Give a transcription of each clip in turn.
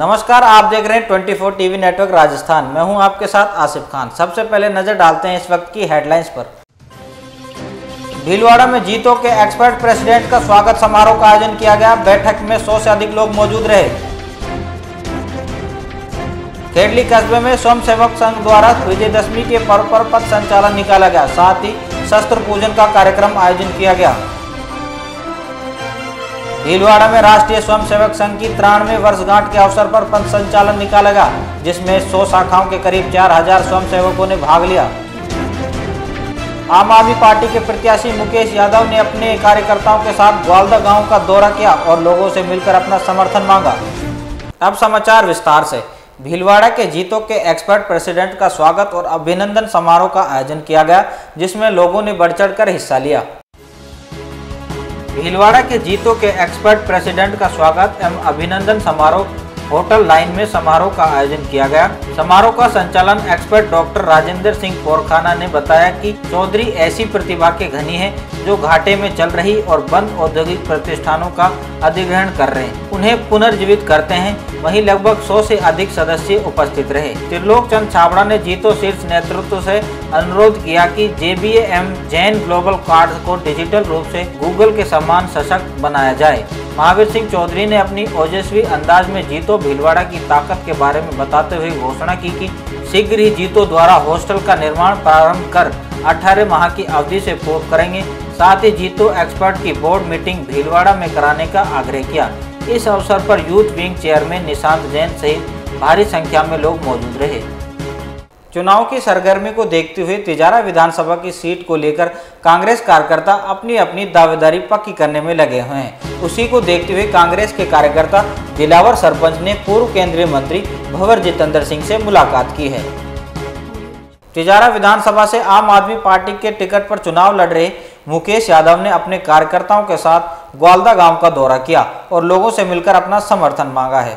नमस्कार, आप देख रहे हैं 24 टीवी नेटवर्क राजस्थान। मैं हूं आपके साथ आसिफ खान। सबसे पहले नजर डालते हैं इस वक्त की हेडलाइंस पर। भीलवाड़ा में जीतो के एक्सपर्ट प्रेसिडेंट का स्वागत समारोह का आयोजन किया गया। बैठक में 100 से अधिक लोग मौजूद रहे। खेड़ली कस्बे में स्वयंसेवक संघ द्वारा विजयदशमी के पर्व पर पथ संचालन निकाला गया। साथ ही शस्त्र पूजन का कार्यक्रम आयोजन किया गया। भीलवाड़ा में राष्ट्रीय स्वयंसेवक संघ की 93वें वर्षगांठ के अवसर पर पथ संचालन निकाला गया, जिसमें 100 शाखाओं के करीब 4000 स्वयंसेवकों ने भाग लिया। आम आदमी पार्टी के प्रत्याशी मुकेश यादव ने अपने कार्यकर्ताओं के साथ ग्वालदा गांव का दौरा किया और लोगों से मिलकर अपना समर्थन मांगा। अब समाचार विस्तार से। भीलवाड़ा के जीतो के एक्सपर्ट प्रेसिडेंट का स्वागत और अभिनंदन समारोह का आयोजन किया गया, जिसमें लोगों ने बढ़ चढ़कर हिस्सा लिया। भीलवाड़ा के जीतो के एक्सपर्ट प्रेसिडेंट का स्वागत एवं अभिनंदन समारोह होटल लाइन में समारोह का आयोजन किया गया। समारोह का संचालन एक्सपर्ट डॉक्टर राजेंद्र सिंह पोरखाना ने बताया कि चौधरी ऐसी प्रतिभा के धनी हैं जो घाटे में चल रही और बंद औद्योगिक प्रतिष्ठानों का अधिग्रहण कर रहे हैं, उन्हें पुनर्जीवित करते हैं। वहीं लगभग 100 से अधिक सदस्य उपस्थित रहे। त्रिलोक चंद छाबड़ा ने जीतो शीर्ष नेतृत्व से अनुरोध किया कि JBA एवं जैन ग्लोबल कार्ड को डिजिटल रूप से गूगल के समान सशक्त बनाया जाए। महावीर सिंह चौधरी ने अपनी ओजस्वी अंदाज में जीतो भीलवाड़ा की ताकत के बारे में बताते हुए घोषणा की कि शीघ्र ही जीतो द्वारा हॉस्टल का निर्माण प्रारंभ कर 18 माह की अवधि से पूर्ण करेंगे। साथ ही जीतो एक्सपर्ट की बोर्ड मीटिंग भीलवाड़ा में कराने का आग्रह किया। इस अवसर पर youth wing chairman Nishant Jain सहित भारी संख्या में लोग मौजूद रहे। चुनाव की सरगर्मी को देखते हुए तिजारा विधानसभा की सीट को लेकर कांग्रेस कार्यकर्ता अपनी अपनी दावेदारी पक्की करने में लगे हुए हैं। उसी को देखते हुए कांग्रेस के कार्यकर्ता दिलावर सरपंच ने पूर्व केंद्रीय मंत्री भंवर जितेंद्र सिंह से मुलाकात की है। तिजारा विधानसभा से आम आदमी पार्टी के टिकट पर चुनाव लड़ रहे मुकेश यादव ने अपने कार्यकर्ताओं के साथ ग्वालदा गांव का दौरा किया और लोगों से मिलकर अपना समर्थन मांगा है।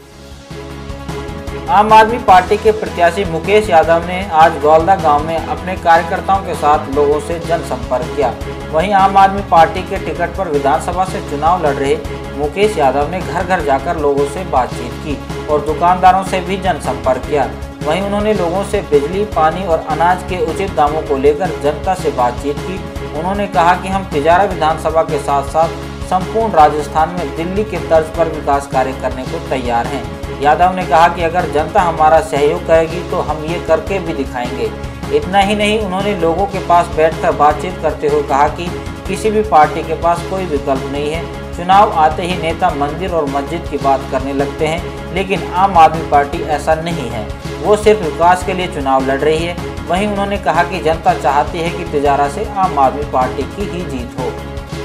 आम आदमी पार्टी के प्रत्याशी मुकेश यादव ने आज ग्वालदा गांव में अपने कार्यकर्ताओं के साथ लोगों से जनसंपर्क किया। वहीं आम आदमी पार्टी के टिकट पर विधानसभा से चुनाव लड़ रहे मुकेश यादव ने घर घर जाकर लोगों से बातचीत की और दुकानदारों से भी जनसंपर्क किया। वहीं उन्होंने लोगों से बिजली, पानी और अनाज के उचित दामों को लेकर जनता से बातचीत की। उन्होंने कहा कि हम तिजारा विधानसभा के साथ साथ संपूर्ण राजस्थान में दिल्ली के तर्ज पर विकास कार्य करने को तैयार हैं। यादव ने कहा कि अगर जनता हमारा सहयोग करेगी तो हम ये करके भी दिखाएंगे। इतना ही नहीं, उन्होंने लोगों के पास बैठकर बातचीत करते हुए कहा कि किसी भी पार्टी के पास कोई विकल्प नहीं है। चुनाव आते ही नेता मंदिर और मस्जिद की बात करने लगते हैं, लेकिन आम आदमी पार्टी ऐसा नहीं है, वो सिर्फ विकास के लिए चुनाव लड़ रही है। वहीं उन्होंने कहा कि जनता चाहती है कि तिजारा से आम आदमी पार्टी की ही जीत हो।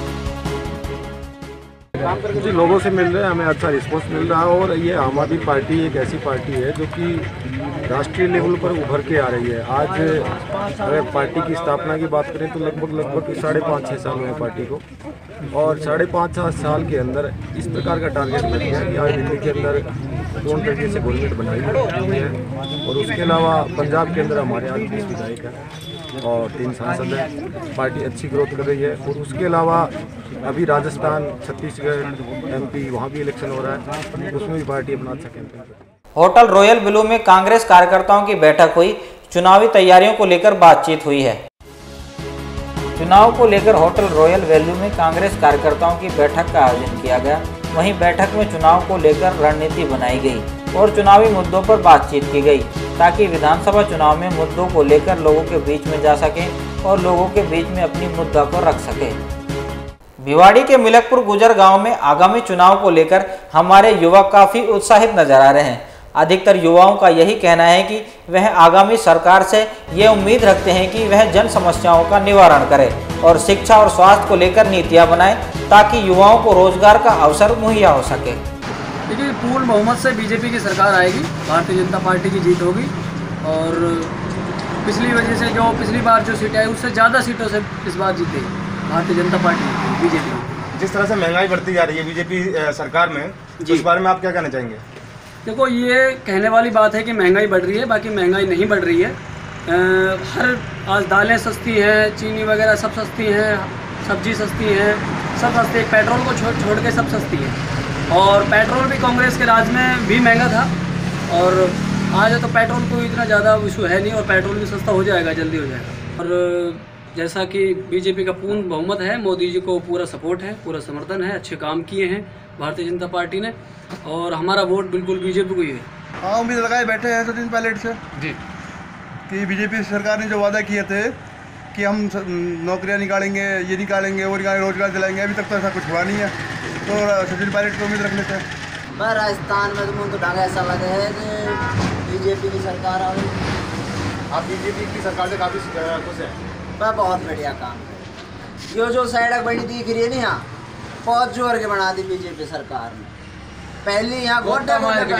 जी, लोगों से मिल रहे हैं, हमें अच्छा रिस्पॉन्स मिल रहा है और ये आम आदमी पार्टी एक ऐसी पार्टी है जो कि राष्ट्रीय लेवल पर उभर के आ रही है। आज अगर पार्टी की स्थापना की बात करें तो लगभग 5.5-6 साल हुए पार्टी को, और 5.5 साल के अंदर इस प्रकार का टारगेट मिल गया कि आज दिल्ली के अंदर 2 तरीके से गवर्नमेंट बनाई हुई है और उसके अलावा पंजाब के अंदर हमारे आज 20 विधायक हैं और 3 सांसद हैं। पार्टी अच्छी ग्रोथ कर रही है और उसके अलावा अभी राजस्थान, छत्तीसगढ़, MP वहाँ भी इलेक्शन हो रहा है, उसमें भी पार्टी अपना अच्छा कैंपेन कर रही है। होटल रॉयल ब्लू में कांग्रेस कार्यकर्ताओं की बैठक हुई। चुनावी तैयारियों को लेकर बातचीत हुई है। चुनाव को लेकर होटल रॉयल वैल्यू में कांग्रेस कार्यकर्ताओं की बैठक का आयोजन किया गया। वहीं बैठक में चुनाव को लेकर रणनीति बनाई गई और चुनावी मुद्दों पर बातचीत की गई, ताकि विधानसभा चुनाव में मुद्दों को लेकर लोगों के बीच में जा सके और लोगों के बीच में अपनी मुद्दा को रख सके। भिवाड़ी के मिलकपुर गुजर गांव में आगामी चुनाव को लेकर हमारे युवा काफी उत्साहित नजर आ रहे हैं। अधिकतर युवाओं का यही कहना है कि वह आगामी सरकार से ये उम्मीद रखते हैं कि वह जन समस्याओं का निवारण करे और शिक्षा और स्वास्थ्य को लेकर नीतियां बनाए, ताकि युवाओं को रोजगार का अवसर मुहैया हो सके। देखिए, पूर्ण बहुमत से बीजेपी की सरकार आएगी, भारतीय जनता पार्टी की जीत होगी और पिछली बार जो सीटें आई उससे ज़्यादा सीटों से इस बार जीतेगी भारतीय जनता पार्टी, बीजेपी। जिस तरह से महंगाई बढ़ती जा रही है बीजेपी सरकार में, इस बारे में आप क्या कहना चाहेंगे? देखो, ये कहने वाली बात है कि महंगाई बढ़ रही है, बाकी महंगाई नहीं बढ़ रही है। हर आज दालें सस्ती हैं, चीनी वगैरह सब सस्ती हैं, सब्जी सस्ती हैं, सब सस्ती है। पेट्रोल को छोड़ के सब सस्ती है। और पेट्रोल भी कांग्रेस के राज में भी महंगा था, और आज तो पेट्रोल को इतना ज़्यादा इशू है नहीं, और पेट्रोल भी सस्ता हो जाएगा, जल्दी हो जाएगा। और जैसा कि बीजेपी का पूर्ण बहुमत है, मोदी जी को पूरा सपोर्ट है, पूरा समर्थन है, अच्छे काम किए हैं भारतीय जनता पार्टी ने, और हमारा वोट बिल्कुल बीजेपी को ही है। हाँ, उम्मीद लगाए बैठे हैं 2 दिन पहले से जी कि बीजेपी सरकार ने जो वादा किए थे कि हम नौकरियां निकालेंगे, ये निकालेंगे, वो निकालेंगे, रोजगार दिलाएंगे, अभी तक तो ऐसा कुछ हुआ नहीं है। तो सचिन पायलट को उम्मीद रख लेते हैं। मैं राजस्थान में तो ढंग ऐसा लगे है कि बीजेपी की सरकार आ गई। आप बीजेपी की सरकार से काफ़ी खुश हैं? मैं बहुत बढ़िया काम है। ये जो सड़क बनी दिख रही है ना, यहाँ बहुत जोर के बना दी बीजेपी सरकार ने। पहले यहाँ गोटे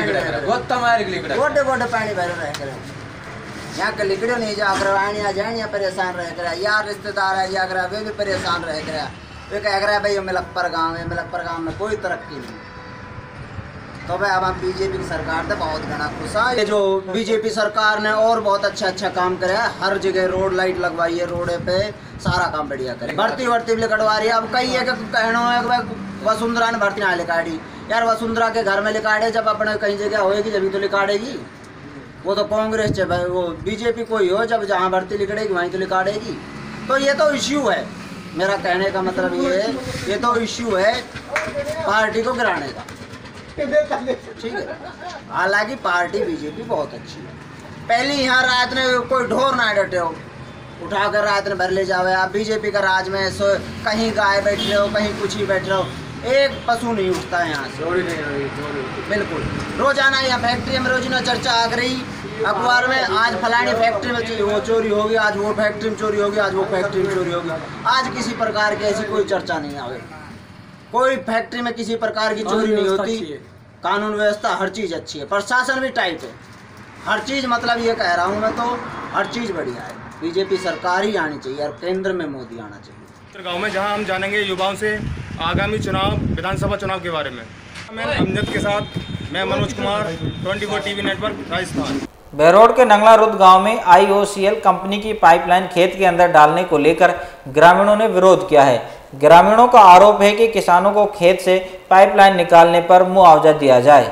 गोटे पानी भरे रह कर, यहाँ के लिकड़ो नहीं जा कर, आनिया जानिया परेशान रह कर, यार रिश्तेदार है या कर वे भी परेशान रह कर, वे कह रहा है भाई मिलकपुर गाँव है, मिलकपुर गाँव में कोई तरक्की नहीं। तो भाई अब हम बीजेपी की सरकार से बहुत घना खुश है। ये जो बीजेपी सरकार ने और बहुत अच्छा काम करे है, हर जगह रोड लाइट लगवाई है, रोड पे सारा काम बढ़िया करे, भर्ती भी कटवा रही है। अब कई है कहना है वसुंधरा ने भर्ती ना लिखाड़ी, यार वसुंधरा के घर में लिखाड़े, जब अपने कहीं जगह होएगी जब तो लिखाड़ेगी। वो तो कांग्रेस है भाई, वो बीजेपी कोई हो, जब जहाँ भर्ती लिखड़ेगी वहीं तो लिखाड़ेगी। तो ये तो इश्यू है, मेरा कहने का मतलब ये तो इश्यू है पार्टी को गिराने का, ठीक है। हालांकि पार्टी बीजेपी बहुत अच्छी है। पहले यहाँ रात में कोई ढोर ना डटे हो, उठाकर रात में भर ले जावे। आप बीजेपी का राज में कहीं गाय बैठ रहे हो, कहीं कुछ ही बैठ रहे हो, एक पशु नहीं उठता है यहाँ से, बिल्कुल। रोजाना यहाँ फैक्ट्री में रोजाना चर्चा आ रही अखबार में, आज फलानी फैक्ट्री में वो चोरी होगी, आज वो फैक्ट्री में चोरी होगी, आज वो फैक्ट्री में चोरी होगी। आज किसी प्रकार की ऐसी कोई चर्चा नहीं आवे, कोई फैक्ट्री में किसी प्रकार की चोरी नहीं होती। कानून व्यवस्था हर चीज़ अच्छी है, प्रशासन भी टाइट है, हर चीज़, मतलब ये कह रहा हूँ मैं, तो हर चीज़ बढ़िया है। बीजेपी सरकार ही आनी चाहिए और केंद्र में मोदी आना चाहिए। गाँव में जहाँ हम जानेंगे युवाओं से आगामी चुनाव, विधानसभा चुनाव के बारे में। मैं अमजद के साथ, मैं मनोज कुमार, 24 टीवी नेटवर्क, राजस्थान। बहरोड के नंगला रुद गांव में IOCL कंपनी की पाइपलाइन खेत के अंदर डालने को लेकर ग्रामीणों ने विरोध किया है। ग्रामीणों का आरोप है कि किसानों को खेत से पाइपलाइन निकालने पर मुआवजा दिया जाए।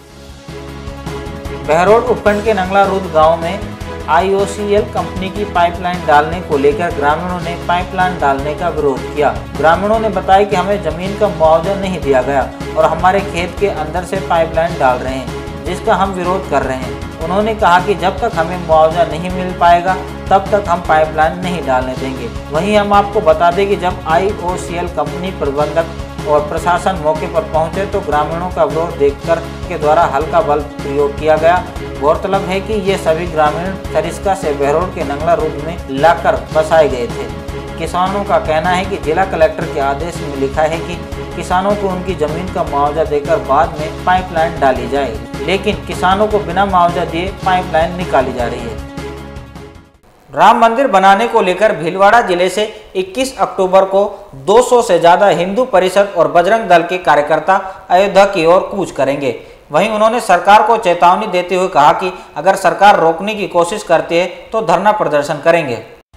बहरोड उपखंड के नंगला रुद गांव में IOCL कंपनी की पाइपलाइन डालने को लेकर ग्रामीणों ने पाइपलाइन डालने का विरोध किया। ग्रामीणों ने बताया कि हमें जमीन का मुआवजा नहीं दिया गया और हमारे खेत के अंदर से पाइपलाइन डाल रहे हैं, जिसका हम विरोध कर रहे हैं। उन्होंने कहा कि जब तक हमें मुआवजा नहीं मिल पाएगा तब तक हम पाइपलाइन नहीं डालने देंगे। वहीं हम आपको बता दें कि जब IOCL कंपनी प्रबंधक और प्रशासन मौके पर पहुंचे तो ग्रामीणों का विरोध देखकर के द्वारा हल्का बल प्रयोग किया गया। गौरतलब है कि ये सभी ग्रामीण सरिस्का से बहरोड के नंगला रुद में लाकर बसाए गए थे। किसानों का कहना है कि जिला कलेक्टर के आदेश में लिखा है कि किसानों को उनकी जमीन का मुआवजा देकर बाद में पाइपलाइन डाली जाए, लेकिन किसानों को बिना मुआवजा दिए पाइपलाइन निकाली जा रही है। राम मंदिर बनाने को लेकर भीलवाड़ा जिले से 21 अक्टूबर को 200 से ज्यादा हिंदू परिषद और बजरंग दल के कार्यकर्ता अयोध्या की ओर कूच करेंगे। वहीं उन्होंने सरकार को चेतावनी देते हुए कहा कि अगर सरकार रोकने की कोशिश करती है तो धरना प्रदर्शन करेंगे।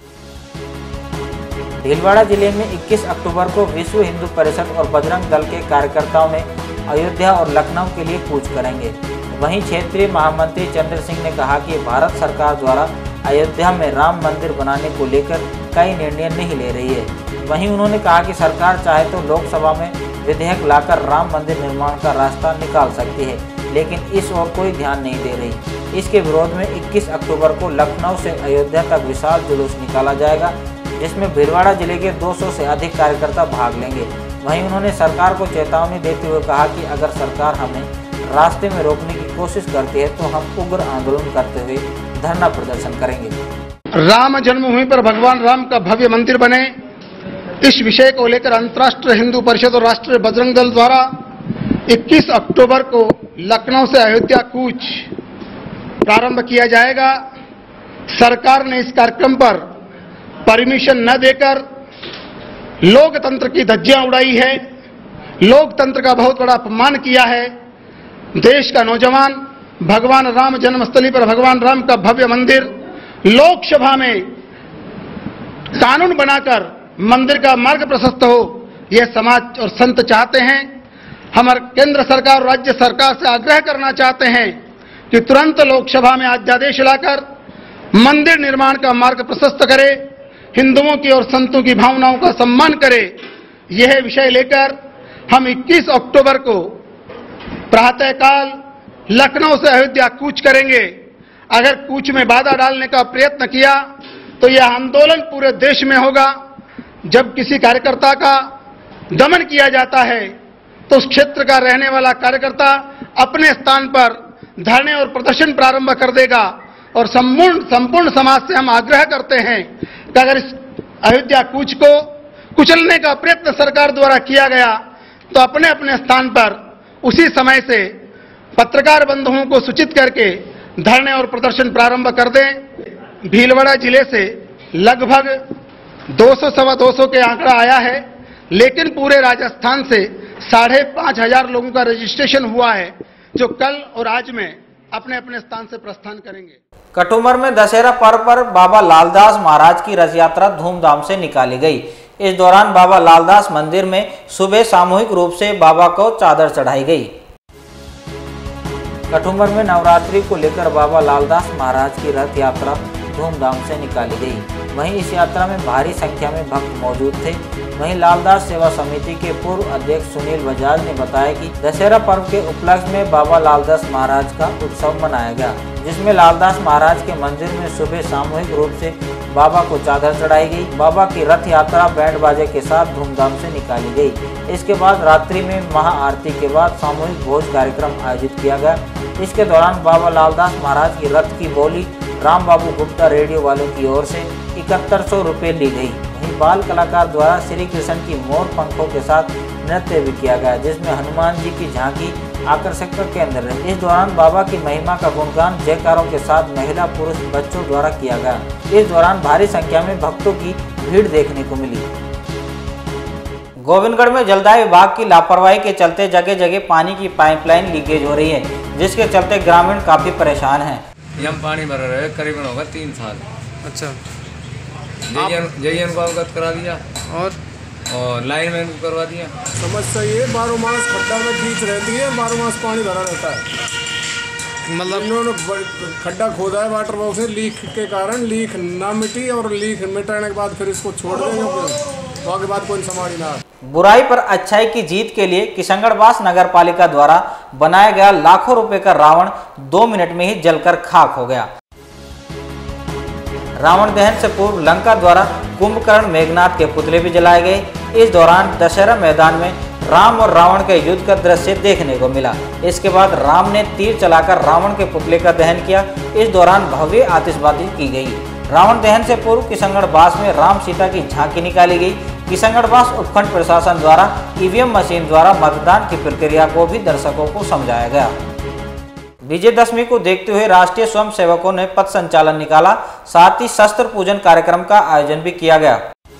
भीलवाड़ा जिले में 21 अक्टूबर को विश्व हिंदू परिषद और बजरंग दल के कार्यकर्ताओं ने अयोध्या और लखनऊ के लिए कूच करेंगे। वहीं क्षेत्रीय महामंत्री चंद्र सिंह ने कहा कि भारत सरकार द्वारा अयोध्या में राम मंदिर बनाने को लेकर कई निर्णय नहीं ले रही है। वहीं उन्होंने कहा कि सरकार चाहे तो लोकसभा में विधेयक लाकर राम मंदिर निर्माण का रास्ता निकाल सकती है, लेकिन इस ओर कोई ध्यान नहीं दे रही। इसके विरोध में 21 अक्टूबर को लखनऊ से अयोध्या तक विशाल जुलूस निकाला जाएगा, जिसमें भीलवाड़ा जिले के 200 से अधिक कार्यकर्ता भाग लेंगे। वहीं उन्होंने सरकार को चेतावनी देते हुए कहा कि अगर सरकार हमें रास्ते में रोकने की कोशिश करती है तो हम उग्र आंदोलन करते हुए धरना प्रदर्शन करेंगे। राम जन्मभूमि पर भगवान राम का भव्य मंदिर बने, इस विषय को लेकर अंतर्राष्ट्रीय हिंदू परिषद और राष्ट्रीय बजरंग दल द्वारा 21 अक्टूबर को लखनऊ से अयोध्या कूच प्रारंभ किया जाएगा। सरकार ने इस कार्यक्रम पर परमिशन न देकर लोकतंत्र की धज्जियां उड़ाई है, लोकतंत्र का बहुत बड़ा अपमान किया है। देश का नौजवान भगवान राम जन्मस्थली पर भगवान राम का भव्य मंदिर लोकसभा में कानून बनाकर मंदिर का मार्ग प्रशस्त हो, यह समाज और संत चाहते हैं। हम केंद्र सरकार और राज्य सरकार से आग्रह करना चाहते हैं कि तुरंत लोकसभा में अध्यादेश लाकर मंदिर निर्माण का मार्ग प्रशस्त करे, हिंदुओं की और संतों की भावनाओं का सम्मान करे। यह विषय लेकर हम 21 अक्टूबर को प्रातःकाल लखनऊ से अयोध्या कूच करेंगे। अगर कूच में बाधा डालने का प्रयत्न किया तो यह आंदोलन पूरे देश में होगा। जब किसी कार्यकर्ता का दमन किया जाता है तो उस क्षेत्र का रहने वाला कार्यकर्ता अपने स्थान पर धरने और प्रदर्शन प्रारंभ कर देगा। और संपूर्ण समाज से हम आग्रह करते हैं कि अगर इस अयोध्या कूच को कुचलने का प्रयत्न सरकार द्वारा किया गया तो अपने अपने स्थान पर उसी समय से पत्रकार बंधुओं को सूचित करके धरने और प्रदर्शन प्रारंभ कर दें। भीलवाड़ा जिले से लगभग 200-225 के आंकड़ा आया है, लेकिन पूरे राजस्थान से 5,500 लोगों का रजिस्ट्रेशन हुआ है, जो कल और आज में अपने अपने स्थान से प्रस्थान करेंगे। कटुमर में दशहरा पर्व पर बाबा लालदास महाराज की रथ यात्रा धूमधाम से निकाली गई। इस दौरान बाबा लालदास मंदिर में सुबह सामूहिक रूप से बाबा को चादर चढ़ाई गई। कटुमर में नवरात्रि को लेकर बाबा लालदास महाराज की रथ यात्रा धूमधाम से निकाली गई। वहीं इस यात्रा में भारी संख्या में भक्त मौजूद थे। वहीं लालदास सेवा समिति के पूर्व अध्यक्ष सुनील बजाज ने बताया कि दशहरा पर्व के उपलक्ष्य में बाबा लालदास महाराज का उत्सव मनाया गया, जिसमें लालदास महाराज के मंदिर में सुबह सामूहिक रूप से बाबा को चादर चढ़ाई गई। बाबा की रथ यात्रा बैंड बाजे के साथ धूमधाम से निकाली गई। इसके बाद रात्रि में महाआरती के बाद सामूहिक भोज कार्यक्रम आयोजित किया गया। इसके दौरान बाबा लालदास महाराज की रथ की बोली राम बाबू गुप्ता रेडियो वालों की ओर से 7100 रुपये ली गई। वहीं बाल कलाकार द्वारा श्री कृष्ण की मोर पंखों के साथ नृत्य भी किया गया, जिसमें हनुमान जी की झांकी आकर्षक का केंद्र रही। इस दौरान बाबा की महिमा का गुणगान जयकारों के साथ महिला पुरुष बच्चों द्वारा किया गया। इस दौरान भारी संख्या में भक्तों की भीड़ देखने को मिली। गोविंदगढ़ में जलदाय विभाग की लापरवाही के चलते जगह जगह पानी की पाइपलाइन लीकेज हो रही है, जिसके चलते ग्रामीण काफी परेशान हैं। हम पानी भर रहे करीबन होगा 3 साल। अच्छा, जेईएन को अवगत करा दिया और लाइनमैन को करवा दिया। समस्या ये 12 मास खड्डा में बीच रहती है, 12 मास पानी भरा रहता है। मतलब इन्होंने खड्डा खोदा है वाटर बॉक्स से, लीक के कारण लीक ना मिटी और लीक मिटाने के बाद फिर इसको छोड़ देंगे, तो आगे बाद कोई समाड़ी ना। बुराई पर अच्छाई की जीत के लिए किशनगढ़ नगर पालिका द्वारा बनाया गया लाखों रुपए का रावण 2 मिनट में ही जलकर खाक हो गया। रावण दहन से पूर्व लंका द्वारा कुंभकर्ण मेघनाथ के पुतले भी जलाए गए। इस दौरान दशहरा मैदान में राम और रावण के युद्ध का दृश्य देखने को मिला। इसके बाद राम ने तीर चलाकर रावण के पुतले का दहन किया। इस दौरान भव्य आतिशबाजी की गई। रावण दहन से पूर्व किशनगढ़ में राम सीता की झांकी निकाली गई। किशनगढ़ उपखंड प्रशासन द्वारा ईवीएम मशीन द्वारा मतदान की प्रक्रिया को भी दर्शकों को समझाया गया। विजयदशमी को देखते हुए राष्ट्रीय स्वयंसेवकों ने पथ संचालन निकाला, साथ ही शस्त्र पूजन कार्यक्रम का आयोजन भी किया गया।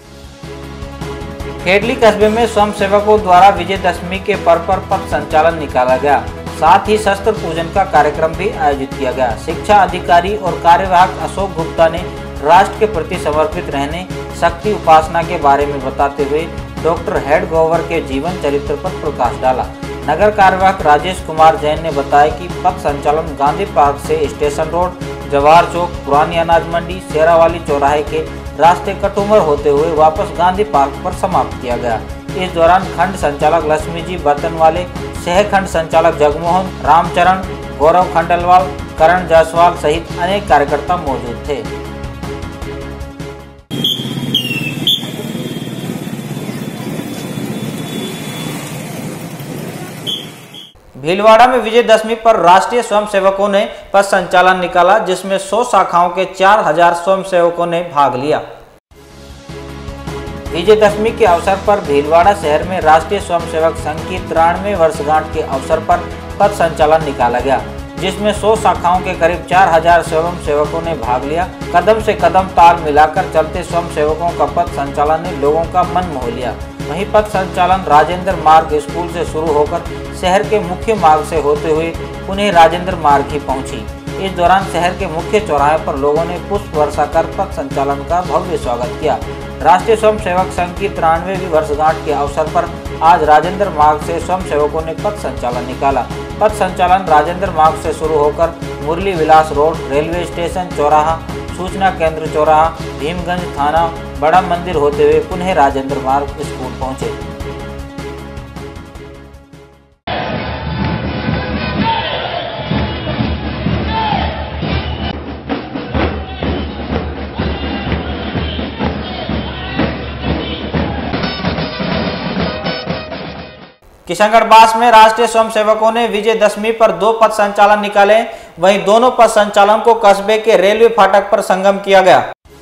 खेडली कस्बे में स्वयंसेवकों द्वारा विजयदशमी के पर्व पर पथ संचालन निकाला गया, साथ ही शस्त्र पूजन का कार्यक्रम भी आयोजित किया गया। शिक्षा अधिकारी और कार्यवाहक अशोक गुप्ता ने राष्ट्र के प्रति समर्पित रहने, शक्ति उपासना के बारे में बताते हुए डॉक्टर हेडगोवर के जीवन चरित्र पर प्रकाश डाला। नगर कार्यवाहक राजेश कुमार जैन ने बताया कि पथ संचालन गांधी पार्क से स्टेशन रोड, जवाहर चौक, पुरानी अनाज मंडी, शेरावाली चौराहे के रास्ते कटुमर होते हुए वापस गांधी पार्क पर समाप्त किया गया। इस दौरान खंड संचालक लक्ष्मी जी बर्तनवाले, सह खंड संचालक जगमोहन, रामचरण, गौरव खंडलवाल, करण जायसवाल सहित अनेक कार्यकर्ता मौजूद थे। भीलवाड़ा में विजयदशमी पर राष्ट्रीय स्वयंसेवकों ने पथ संचालन निकाला, जिसमें 100 शाखाओं के 4000 स्वयंसेवकों ने भाग लिया। विजयदशमी के अवसर पर भीलवाड़ा शहर में राष्ट्रीय स्वयंसेवक संघ की 93वें वर्षगांठ के अवसर पर पथ संचालन निकाला गया, जिसमें 100 शाखाओं के करीब 4000 स्वयंसेवकों ने भाग लिया। कदम से कदम ताल मिलाकर चलते स्वयंसेवकों का पथ संचालन ने लोगों का मन मोह लिया। वहीं पथ संचालन राजेंद्र मार्ग स्कूल से शुरू होकर शहर के मुख्य मार्ग से होते हुए पुनः राजेंद्र मार्ग ही पहुंची। इस दौरान शहर के मुख्य चौराहे पर लोगों ने पुष्प वर्षा कर पथ संचालन का भव्य स्वागत किया। राष्ट्रीय स्वयंसेवक संघ की 93वीं वर्षगांठ के अवसर पर आज राजेंद्र मार्ग से स्वयंसेवकों ने पथ संचालन निकाला। पथ संचालन राजेंद्र मार्ग से शुरू होकर Murli Vilas road, railway station चौराहा, सूचना केंद्र चौराहा, भीमगंज थाना, बड़ा मंदिर होते हुए पुनः राजेंद्र मार्ग स्कूल पहुंचे। किशनगढ़ बास में राष्ट्रीय स्वयंसेवकों ने विजयदशमी पर 2 पथ संचालन निकाले। वहीं दोनों पथ संचालन को कस्बे के रेलवे फाटक पर संगम किया गया।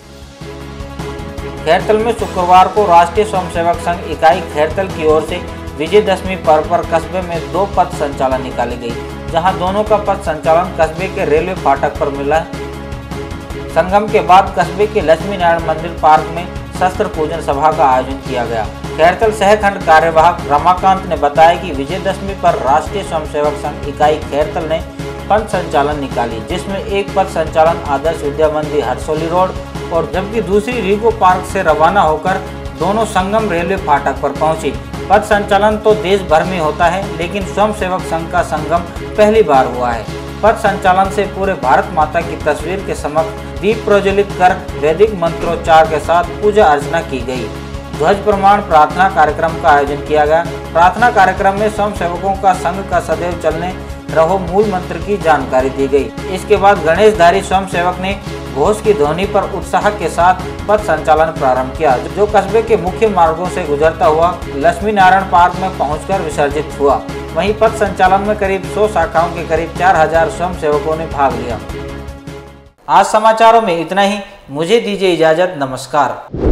खैरतल में शुक्रवार को राष्ट्रीय स्वयंसेवक संघ इकाई खैरतल की ओर से विजयदशमी पर्व पर कस्बे में 2 पथ संचालन निकाली गई, जहां दोनों का पथ संचालन कस्बे के रेलवे फाटक पर मिला। संगम के बाद कस्बे के लक्ष्मी नारायण मंदिर पार्क में शस्त्र पूजन सभा का आयोजन किया गया। खैरतल सहखंड कार्यवाहक रमाकांत ने बताया कि विजयदशमी पर राष्ट्रीय स्वयंसेवक संघ इकाई खैरतल ने पथ संचालन निकाली, जिसमें एक पथ संचालन आदर्श विद्या मंदिर हरसोली रोड और जबकि दूसरी रीगो पार्क से रवाना होकर दोनों संगम रेलवे फाटक पर पहुंची। पथ संचालन तो देश भर में होता है, लेकिन स्वयंसेवक संघ का संगम पहली बार हुआ है। पथ संचालन से पूरे भारत माता की तस्वीर के समक्ष दीप प्रज्वलित कर वैदिक मंत्रोच्चार के साथ पूजा अर्चना की गई। ध्वज प्रमाण प्रार्थना कार्यक्रम का आयोजन किया गया। प्रार्थना कार्यक्रम में स्वयंसेवकों का संघ का सदैव चलने रहो मूल मंत्र की जानकारी दी गई। इसके बाद गणेशधारी स्वयंसेवक ने घोष की ध्वनि पर उत्साह के साथ पथ संचालन प्रारंभ किया, जो कस्बे के मुख्य मार्गों से गुजरता हुआ लक्ष्मी नारायण पार्क में पहुंचकर विसर्जित हुआ। वहीं पथ संचालन में करीब 100 शाखाओं के करीब 4000 स्वयंसेवकों ने भाग लिया। आज समाचारों में इतना ही। मुझे दीजिए इजाजत। नमस्कार।